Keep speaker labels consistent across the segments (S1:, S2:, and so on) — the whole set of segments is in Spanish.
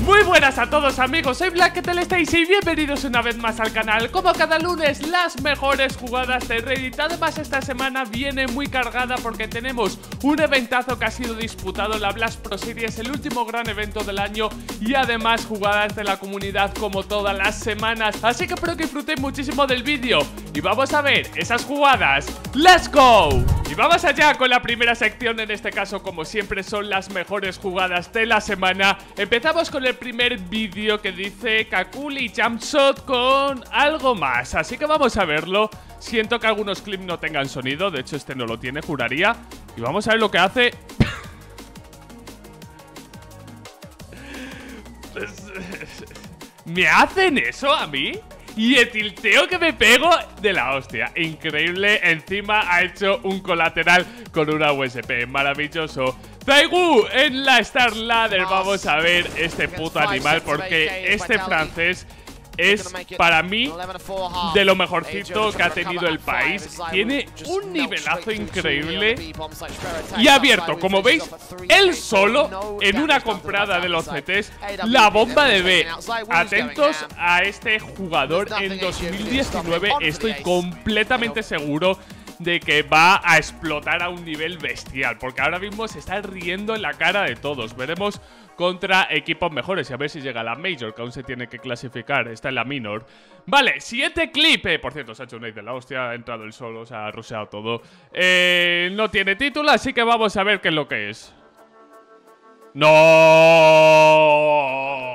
S1: Muy buenas a todos amigos, soy Black, ¿qué tal estáis? Y bienvenidos una vez más al canal. Como cada lunes, las mejores jugadas de Reddit. Además esta semana viene muy cargada porque tenemos un eventazo que ha sido disputado, la Blast Pro Series, el último gran evento del año. Y además jugadas de la comunidad como todas las semanas. Así que espero que disfrutéis muchísimo del vídeo. Y vamos a ver esas jugadas. ¡Let's go! Y vamos allá con la primera sección, en este caso como siempre son las mejores jugadas de la semana. Empezamos con el primer vídeo que dice Kakuli Jumpshot con algo más, así que vamos a verlo. Siento que algunos clips no tengan sonido, de hecho este no lo tiene, juraría. Y vamos a ver lo que hace. ¿Me hacen eso a mí? Y el tilteo que me pego de la hostia, increíble. Encima ha hecho un colateral con una USP, maravilloso. Zaigu en la Star Ladder. Vamos a ver este puto animal, porque este francés es para mí de lo mejorcito que ha tenido el país. Tiene un nivelazo increíble y ha abierto, como veis, él solo en una comprada de los CTs, la bomba de B. Atentos a este jugador en 2019, estoy completamente seguro de que va a explotar a un nivel bestial, porque ahora mismo se está riendo en la cara de todos. Veremos contra equipos mejores y a ver si llega a la Major, que aún se tiene que clasificar. Está en la Minor. Vale, siguiente clip. Por cierto, se ha hecho un nade de la hostia, ha entrado el solo, se ha rusheado todo. No tiene título, así que vamos a ver qué es lo que es. ¡No!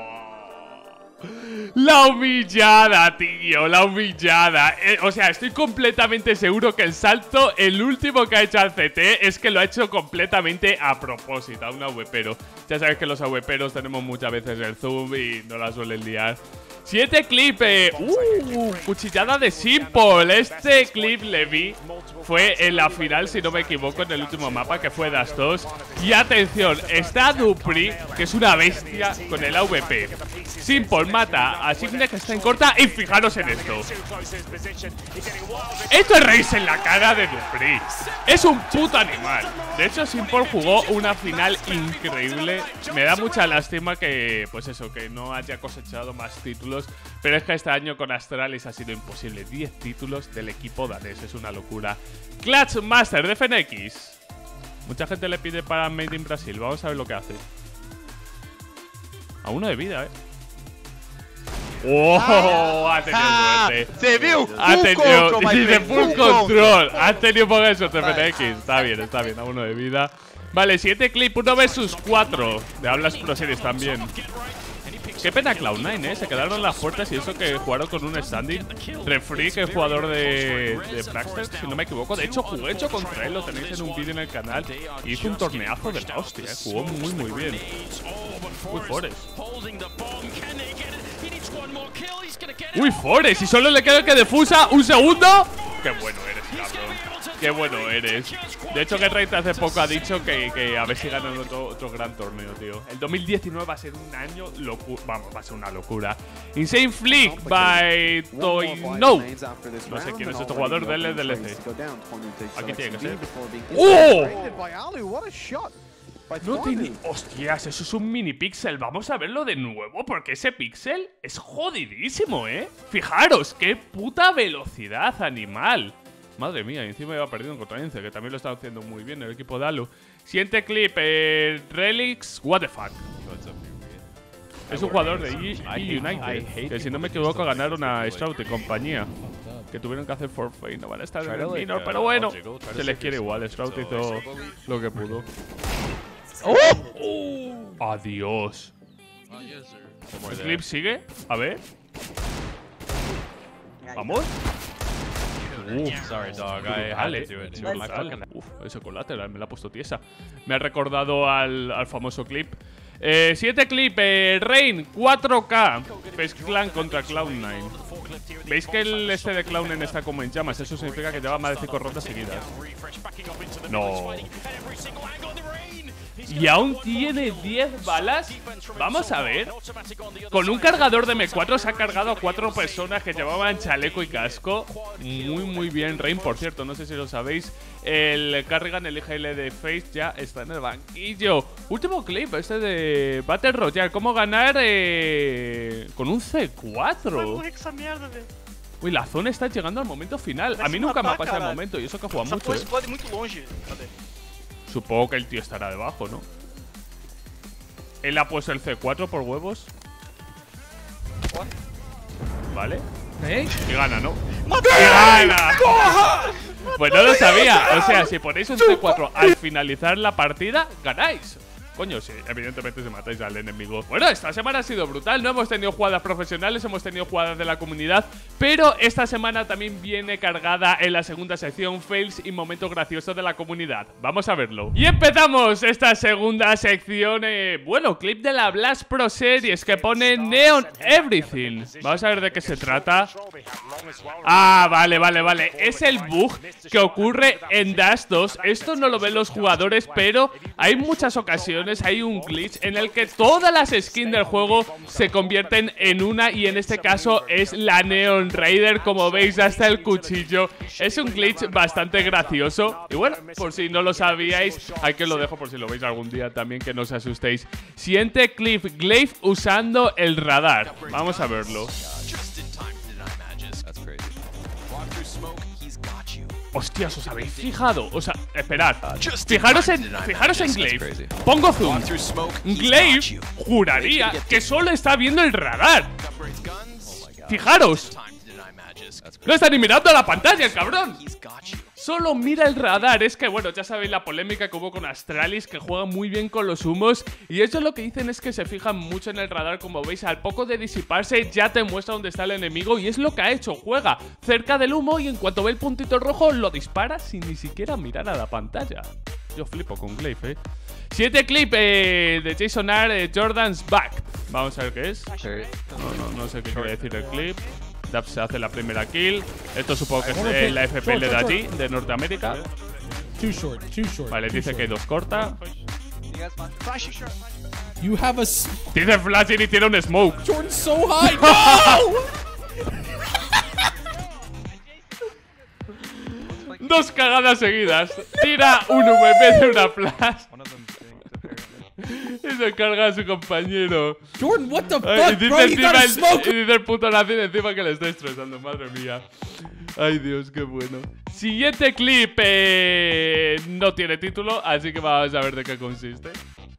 S1: La humillada, tío, la humillada. O sea, estoy completamente seguro que el salto, el último que ha hecho al CT, es que lo ha hecho completamente a propósito, a un AWPero. Ya sabes que los AWPeros tenemos muchas veces el zoom y no la suelen liar. Siguiente clip, cuchillada de Simple. Este clip le vi, fue en la final, si no me equivoco, en el último mapa, que fue Das 2. Y atención, está Dupri, que es una bestia con el AWP. Simple mata a Signe, que está en corta, y fijaros en esto. Esto es reírse en la cara de Dupri. Es un puto animal. De hecho, Simple jugó una final increíble. Me da mucha lástima que, pues eso, que no haya cosechado más títulos. Pero es que este año con Astralis ha sido imposible. 10 títulos del equipo danés, es una locura. Clutch Master de FNX. Mucha gente le pide para Made in Brasil. Vamos a ver lo que hace. A 1 de vida, ¡Oh! Ha tenido suerte.
S2: Se vio
S1: Ha tenido full control. Ha tenido un poco de suerte FNX. Está bien, a 1 de vida. Vale, siguiente clip, 1 vs 4. De Hablas Pro Series también. Qué pena Cloud9, se quedaron las puertas y eso que jugaron con un standing. Refree, que es jugador de Praxter, si no me equivoco. De hecho, jugué contra él, lo tenéis en un vídeo en el canal. Y hizo un torneazo de la hostia, jugó muy bien. Uy, Forest. Uy, Forest, y solo le queda que defusa un segundo. Qué bueno eres, cabrón. Qué bueno eres. De hecho, GetRight hace poco ha dicho que a ver si ganan otro gran torneo, tío. El 2019 va a ser un año locura. Vamos, va a ser una locura. Insane Flick by Toino. No sé quién es este jugador del LDLC. Aquí tiene que ser. ¡Oh! No tiene… ¡Hostias! Eso es un mini pixel. Vamos a verlo de nuevo, porque ese pixel es jodidísimo, Fijaros, qué puta velocidad, animal. Madre mía, y encima iba perdiendo contra Ince, que también lo está haciendo muy bien el equipo de Alu. Siguiente clip, Relics, what the fuck. Es un jugador de E-United, que si no me equivoco ganaron a Strout y compañía, que tuvieron que hacer forfeit. No van a estar en el minor, pero bueno, se les quiere igual. Strout hizo lo que pudo. ¡Oh! ¡Adiós! ¿El clip sigue? A ver. ¿Vamos?
S2: Sorry, dog. I had to do it too.
S1: Ese colateral me la ha puesto tiesa. Me ha recordado al famoso clip. Siguiente clip, Rain 4K. Face Clan contra Cloud9. ¿Veis que el este de Cloud9 está como en llamas? Eso significa que lleva más de 5 rondas seguidas. No. y aún tiene 10 balas. Vamos a ver. Con un cargador de M4 se ha cargado a 4 personas que llevaban chaleco y casco. Muy bien, Rain. Por cierto, no sé si lo sabéis, el Carrigan, el IGL de Face ya está en el banquillo. Último clip, este de Battle Royale. ¿Cómo ganar con un C4? Uy, la zona está llegando al momento final. A mí nunca me pasa el momento y eso que juega mucho, Supongo que el tío estará debajo, ¿no? Él ha puesto el C4 por huevos. Vale. Y gana, ¿no? ¡Y gana! Pues no lo sabía. O sea, si ponéis un C4 al finalizar la partida, ganáis. Coño, sí, evidentemente si matáis al enemigo. Bueno, esta semana ha sido brutal. No hemos tenido jugadas profesionales, hemos tenido jugadas de la comunidad. Pero esta semana también viene cargada en la segunda sección fails y momentos graciosos de la comunidad. Vamos a verlo. Y empezamos esta segunda sección. Bueno, clip de la Blast Pro Series que pone Neon Everything. Vamos a ver de qué se trata. Ah, vale. Es el bug que ocurre en Dash 2. Esto no lo ven los jugadores, pero hay muchas ocasiones, hay un glitch en el que todas las skins del juego se convierten en una, y en este caso es la Neon Raider. Como veis, hasta el cuchillo. Es un glitch bastante gracioso. Y bueno, por si no lo sabíais, aquí os lo dejo por si lo veis algún día también, que no os asustéis. Siguiente clip, Glaive usando el radar. Vamos a verlo. Hostias, ¿os habéis fijado? O sea, esperad. Fijaros en Glaive. Pongo zoom. Glaive juraría que solo está viendo el radar. Fijaros. No está ni mirando a la pantalla, el cabrón. Solo mira el radar. Es que, bueno, ya sabéis la polémica que hubo con Astralis, que juega muy bien con los humos. Y ellos lo que dicen es que se fijan mucho en el radar. Como veis, al poco de disiparse ya te muestra dónde está el enemigo. Y es lo que ha hecho. Juega cerca del humo y en cuanto ve el puntito rojo lo dispara sin ni siquiera mirar a la pantalla. Yo flipo con Glaive, Siguiente clip de Jason R, Jordan's Back. Vamos a ver qué es. No sé qué quiere decir el clip. Dab se hace la primera kill. Esto supongo que es la FPL de allí, de Norteamérica. Vale, dice que hay 2 corta. Dice flashing y tiene un smoke.
S3: Jordan's so high. No!
S1: 2 cagadas seguidas. Tira un VP de una flash. Y se carga a su compañero.
S3: Jordan, what the fuck, bro? You gotta smoke.
S1: Y dice el puto nazi encima que le está estresando. Madre mía. Ay, Dios, qué bueno. Siguiente clip. No tiene título, así que vamos a ver de qué consiste.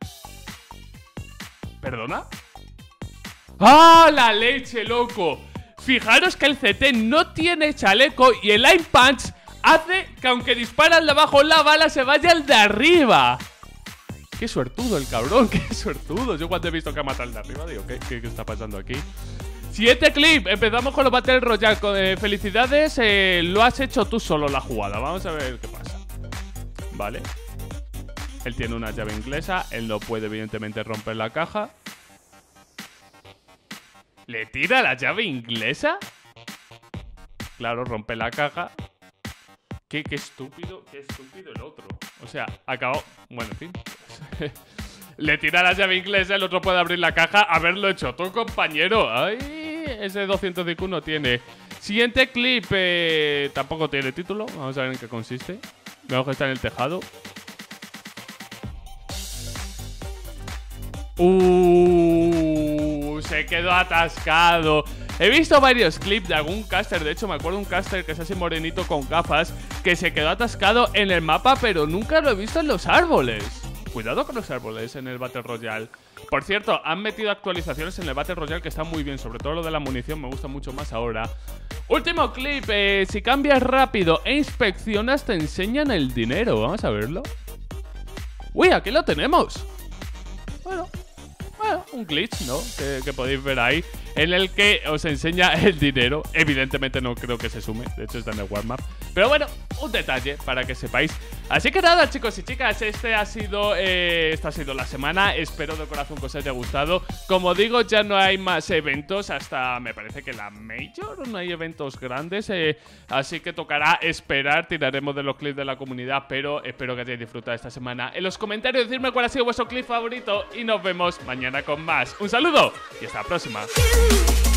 S1: ¿Perdona? ¡Ah, la leche, loco! Fijaros que el CT no tiene chaleco y el Line Punch hace que aunque dispara al de abajo, la bala se vaya al de arriba. Qué suertudo el cabrón, qué suertudo. Yo cuando he visto que ha matado al de arriba digo, ¿qué está pasando aquí? Siguiente clip, empezamos con los Battle Royale. Felicidades, lo has hecho tú solo la jugada. Vamos a ver qué pasa. Vale. Él tiene una llave inglesa, él no puede evidentemente romper la caja. ¿Le tira la llave inglesa? Claro, rompe la caja. Qué estúpido el otro. O sea, acabó. Bueno, en fin. Le tira la llave inglesa, el otro puede abrir la caja. Haberlo hecho tú, compañero. Ay, ese 200 de IQ no tiene. Siguiente clip. Tampoco tiene título. Vamos a ver en qué consiste. Vemos que está en el tejado. Se quedó atascado. He visto varios clips de algún caster. De hecho, me acuerdo un caster que es así morenito con gafas, que se quedó atascado en el mapa, pero nunca lo he visto en los árboles. Cuidado con los árboles en el Battle Royale. Por cierto, han metido actualizaciones en el Battle Royale que están muy bien. Sobre todo lo de la munición me gusta mucho más ahora. Último clip. Si cambias rápido e inspeccionas, te enseñan el dinero. Vamos a verlo. Uy, aquí lo tenemos. Bueno, un glitch, ¿no? Que podéis ver ahí, en el que os enseña el dinero. Evidentemente no creo que se sume, de hecho está en el warm-up. Pero bueno, un detalle para que sepáis. Así que nada, chicos y chicas, esta ha sido la semana. Espero de corazón que os haya gustado. Como digo, ya no hay más eventos hasta, me parece que la Major, no hay eventos grandes, así que tocará esperar. Tiraremos de los clips de la comunidad, pero espero que hayáis disfrutado esta semana. En los comentarios decidme cuál ha sido vuestro clip favorito y nos vemos mañana con más. Un saludo y hasta la próxima.